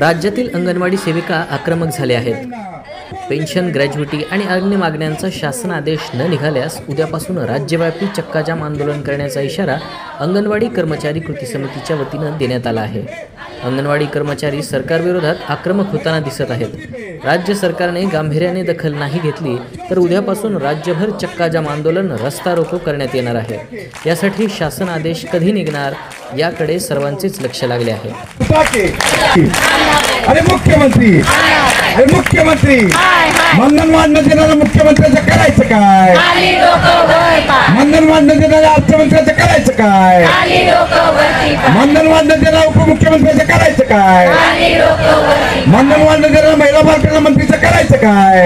राज्यातील अंगणवाडी सेविका आक्रमक झाल्या आहेत। पेन्शन, ग्रॅज्युटी आणि अन्य मागण्यांचा शासन आदेश न निघाल्यास उद्यापासून राज्यव्यापी चक्काजाम आंदोलन करण्याचा इशारा अंगणवाडी कर्मचारी कृती समितीच्या वतीनं देण्यात आला आहे। अंगणवाडी कर्मचारी सरकारविरोधात आक्रमक होताना दिसत आहेत। राज्य सरकारने गांभीर्याने दखल नाही घेतली तर उद्यापासून राज्यभर चक्काजाम आंदोलन, रस्ता रोको करण्यात येणार आहे। यासाठी शासन आदेश कधी निघणार याकडे सर्वांचेच लक्ष लागले आहे। अरे मुख्यमंत्री मंदन वाढणं देणारा मुख्यमंत्र्याचं करायचं काय? मंदन वाढणं देणाऱ्या अर्थमंत्र्याचं करायचं काय? मंदन वाढणं देणारा उपमुख्यमंत्र्याचं करायचं काय? मंदन वाढणं देणारा महिला बाल मंत्रीचं करायचं काय?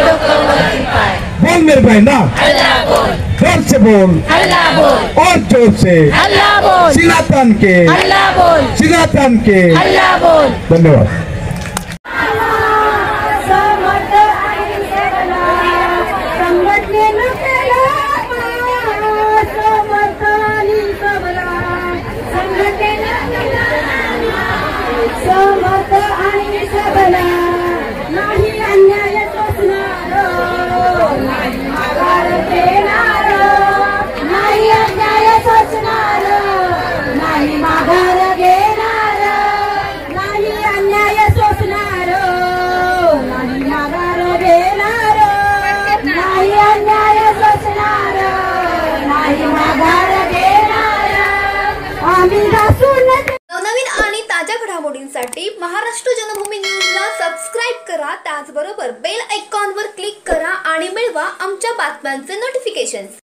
बोल मेरे भाई ना, जोर से बोल और जोर से, सीना तान के, धन्यवाद। नवनवीन आणि ताज्या घडामोडींसाठी महाराष्ट्र जनभूमी न्यूजला सबस्क्राईब करा। त्याचबरोबर बेल आयकॉनवर क्लिक करा आणि मिळवा आमच्या बातम्यांचे नोटिफिकेशन्स।